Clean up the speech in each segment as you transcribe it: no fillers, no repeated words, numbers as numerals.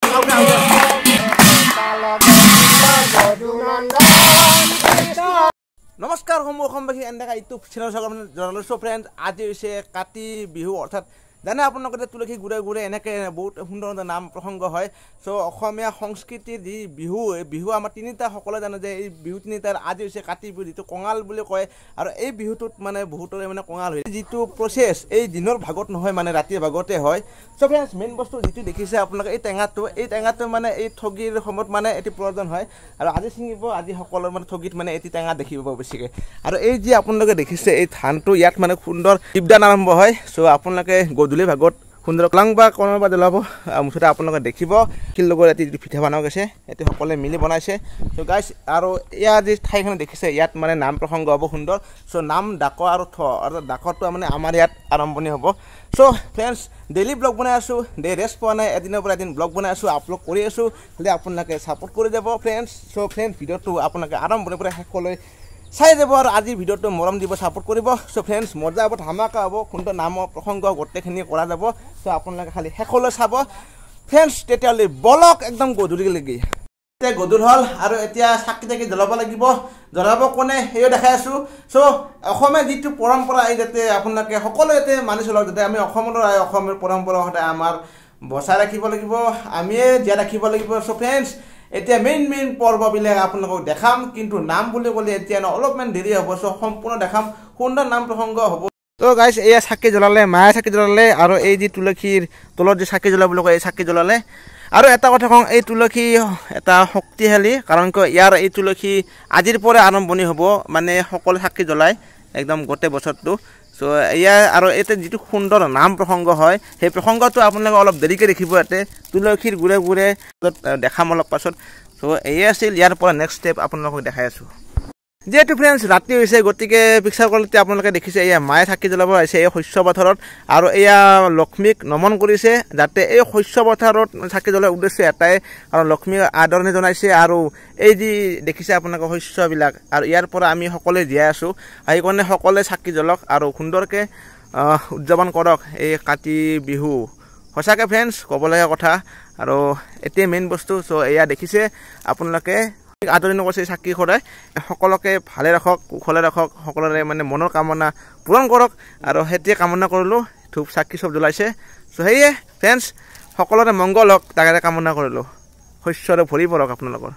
নমস্কাৰ অসমবাসী এনেকা ইউটিউব চেনেল জনালো ফ্ৰেণ্ড আজি হৈছে কাতি বিহু অৰ্থাৎ জানে আপোনালোকে তুলসী ঘূৰে ঘূৰে এনেকৈ বহুত সুন্দৰ সুন্দৰ নাম প্ৰসংগ হয় চ' অসমীয়া সংস্কৃতিৰ যি বিহু এই বিহু আমাৰ তিনিটা সকলোৱে জানে যে এই বিহু তিনিটাৰ আজি হৈছে কাতি বিহু যিটো কঙাল বুলি কয় আৰু এই বিহুটোত মানে বহুতৰে মানে কঙাল হয় যিটো প্ৰচেছ এই দিনৰ ভাগত নহয় মানে ৰাতিৰ ভাগতে হয় চ' ফ্ৰেণ্ডছ মেইন বস্তু যিটো দেখিছে আপোনালোকে এই টেঙাটো মানে এই ঠগীৰ সময়ত মানে এটি প্ৰয়োজন হয় আৰু আজি ছিঙিব আজি সকলোৰ মানে ঠগীত মানে এটি টেঙা দেখিব বেছিকৈ আৰু এই যি আপোনালোকে দেখিছে এই ধানটো ইয়াত মানে সুন্দৰ দীপদান আৰম্ভ হয় চ' আপোনালোকে গধূলি ভাগত সুন্দৰ কলাং বা কণৰ বা জ্বলাব মুঠতে আপোনালোকে দেখিব শিল লগত এটি যিটো পিঠা বনোৱা গৈছে এইটো সকলোৱে মিলি বনাইছে চ' গাইছ আৰু ইয়াৰ যি ঠাইখিনি দেখিছে ইয়াত মানে নাম প্ৰসংগ হ'ব সুন্দৰ চ' নাম ডাক আৰু আৰু ডাকৰটো মানে আমাৰ ইয়াত আৰম্ভণি হ'ব চ' ফ্ৰেণ্ডছ ডেইলি ব্লগ বনাই আছোঁ ডে ৰেষ্ট পোৱা নাই এদিনৰ পৰা এদিন ব্লগ বনাই আছোঁ আপলোড কৰি আছোঁ খালি আপোনালোকে ছাপোৰ্ট কৰি যাব ফ্ৰেণ্ডছ চ' ফ্ৰেণ্ডছ ভিডিঅ'টো আপোনালোকে আৰম্ভণিৰ পৰা শেষলৈ চাই যাব আৰু আজিৰ ভিডিঅ'টো মৰম দিব ছাপোৰ্ট কৰিব চ' ফ্ৰেণ্ডছ মজা হ'ব ধামাকা হ'ব সুন্দৰ নামৰ প্ৰসংগ গোটেইখিনি কৰা যাব চ' আপোনালোকে খালি শেষলৈ চাব ফ্ৰেণ্ডছ তেতিয়াহ'লে বলক একদম গধূলিলৈকে এতিয়া গধূল হ'ল আৰু এতিয়া চাকি তাকি জ্বলাব লাগিব জ্বলাব কোনে সেয়ে দেখাই আছোঁ চ' অসমীয়া যিটো পৰম্পৰা এই যাতে আপোনালোকে সকলোৱে যাতে মানি চলক যাতে আমি অসমৰ পৰম্পৰা সদায় আমাৰ বচাই ৰাখিব লাগিব আমিয়ে জীয়াই ৰাখিব লাগিব চ' ফ্ৰেণ্ডছ এতিয়া মেইন পৰ্ববিলাক আপোনালোকক দেখাম কিন্তু নাম বুলি ক'লে এতিয়া অলপমান দেৰি হ'ব চ' সম্পূৰ্ণ দেখাম সুন্দৰ নাম প্ৰসংগ হ'ব তো গাইছ এয়া চাকি জ্বলালে মায়ে চাকি জ্বলালে আৰু এই যি তুলসীৰ তলত যি চাকি জ্বলা বুলি কয় এই চাকি জ্বলালে আৰু এটা কথা কওঁ এই তুলসী এটা শক্তিশালী কাৰণ কিয় ইয়াৰ এই তুলসী আজিৰ পৰা আৰম্ভণি হ'ব মানে সকলো চাকি জ্বলায় একদম গোটেই বছৰটো চ' ইয়াৰ আৰু ইয়াতে যিটো সুন্দৰ নাম প্ৰসংগ হয় সেই প্ৰসংগটো আপোনালোকে অলপ দেৰিকৈ দেখিব ইয়াতে তুলসীৰ ঘূৰে ঘূৰে দেখাম অলপ পাছত চ' এয়ে আছিল ইয়াৰ পৰা নেক্সট ষ্টেপ আপোনালোকক দেখাই আছোঁ যিহেতু ফ্ৰেণ্ডছ ৰাতি হৈছে গতিকে পিকচাৰ কোৱালিটি আপোনালোকে দেখিছে এয়া মায়ে চাকি জ্বলাব আহিছে এই শস্য পথাৰত আৰু এয়া লক্ষ্মীক নমন কৰিছে যাতে এই শস্য পথাৰত চাকি জ্বলোৱাৰ উদ্দেশ্য এটাই আৰু লক্ষ্মীক আদৰণি জনাইছে আৰু এই যি দেখিছে আপোনালোকে শস্যবিলাক আৰু ইয়াৰ পৰা আমি সকলোৱে জীয়াই আছোঁ সেইকাৰণে সকলোৱে চাকি জ্বলক আৰু সুন্দৰকৈ উদযাপন কৰক এই কাতি বিহু সঁচাকৈ ফ্ৰেণ্ডছ ক'বলগীয়া কথা আৰু এতিয়া মেইন বস্তু চ' এয়া দেখিছে আপোনালোকে আদৰণি কৰিছে চাকি সদায় সকলোকে ভালে ৰাখক কুশলে ৰাখক সকলোৰে মানে মনৰ কামনা পূৰণ কৰক আৰু সেইটোৱে কামনা কৰিলোঁ ধূপ চাকি চব জ্বলাইছে চ' সেয়ে ফ্ৰেণ্ডছ সকলোৰে মংগল হওক তাকে কামনা কৰিলোঁ শস্যৰে ভৰি পৰক আপোনালোকৰ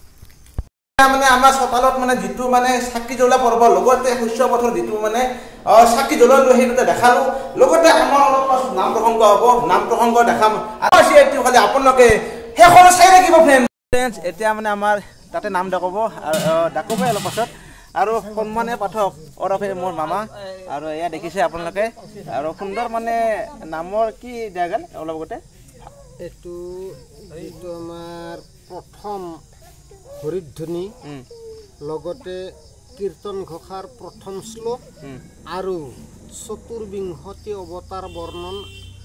মানে আমাৰ চোতালত মানে যিটো মানে চাকি জ্বলা পৰ্ব লগতে শস্য পথৰ যিটো মানে চাকি জ্বলালো সেইটো দেখালোঁ লগতে আমাৰ অলপ পাছত নাম প্ৰসংগ হ'ব নাম প্ৰসংগ দেখাম আৰু খালি আপোনালোকে শেষলৈ চাই থাকিব ফ্ৰেণ্ডছ এতিয়া মানে আমাৰ তাতে নাম ডাকব ডাকবই অলপ পাছত আৰু সন্মানে পাঠক ওৰফে মোৰ মামা আৰু এয়া দেখিছে আপোনালোকে আৰু সুন্দৰ মানে নামৰ কি দিয়া গ'ল অলপ আগতে এইটো যিটো আমাৰ প্ৰথম হৰিধ্বনি লগতে কীৰ্তন ঘোষাৰ প্ৰথম শ্লোক আৰু চতুৰ্বিংশতি অৱতাৰ বৰ্ণন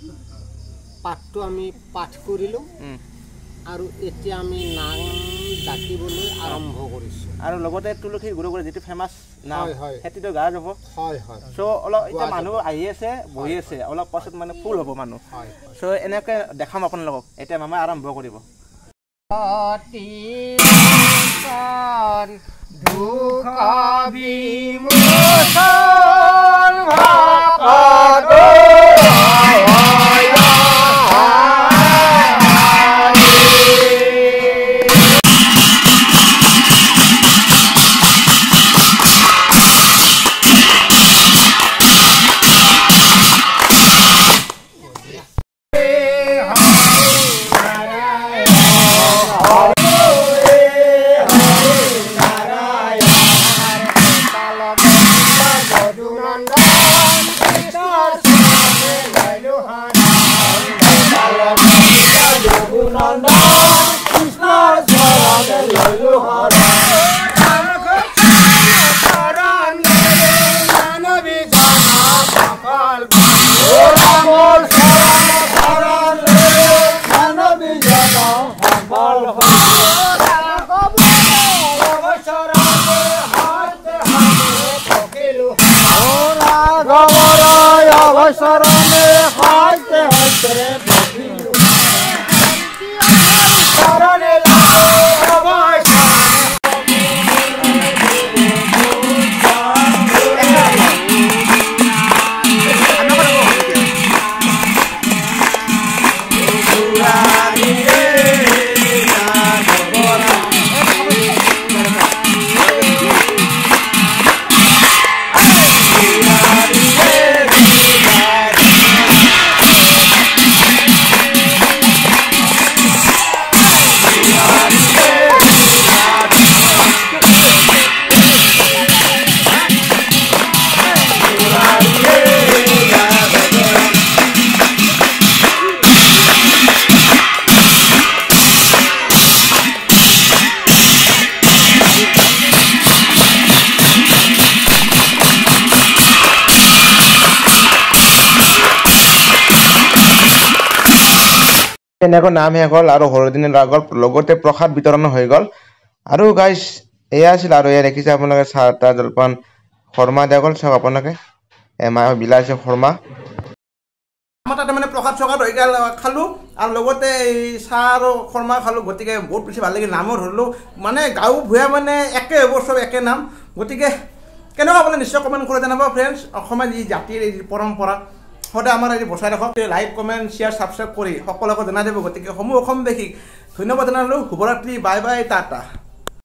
পাঠটো আমি পাঠ কৰিলোঁ আৰু এতিয়া আমি নাম ডাকিবলৈ আৰম্ভ কৰিছোঁ আৰু লগতে তুলসী ঘূৰে ঘূৰে যিটো ফেমাছ নাম সেইটোতো গা যাব হয় চ' অলপ এতিয়া মানুহ আহি আছে বহি আছে অলপ পাছত মানে ফুল হ'ব মানুহ চ' এনেকৈ দেখাম আপোনালোকক এতিয়া মামাই আৰম্ভ কৰিব এনেকৈ নাম শেষ হ'ল আৰু হৰদিন গ'ল লগতে প্ৰসাদ বিতৰণ হৈ গ'ল আৰু গাইজ এয়া আছিল আৰু এয়া দেখিছে আপোনালোকে চাহ তাহ জলপান খৰ্মা দিয়া গ'ল চাওক আপোনালোকে মায়ে বিলাইছে খৰ্মা আমাৰ তাতে মানে প্ৰসাদ চসাদ হৈ গ'ল খালোঁ আৰু লগতে এই চাহ আৰু খৰ্মা খালোঁ গতিকে বহুত বেছি ভাল লাগিল নামৰ ধৰিলোঁ মানে গাঁও ভূঞা মানে একে হ'ব চব একে নাম গতিকে কেনেকুৱা আপুনি নিশ্চয় কমেণ্ট কৰি জনাব ফ্ৰেণ্ডছ অসমীয়া যি জাতিৰ এই পৰম্পৰা সদায় আমাৰ এই বচাই ৰাখক লাইক কমেণ্ট শ্বেয়াৰ ছাবস্ক্ৰাইব কৰি সকলোকে জনাই দিব গতিকে সমূহ অসমবাসীক ধন্যবাদ জনালোঁ শুভৰাত্ৰি বাই বাই টাটা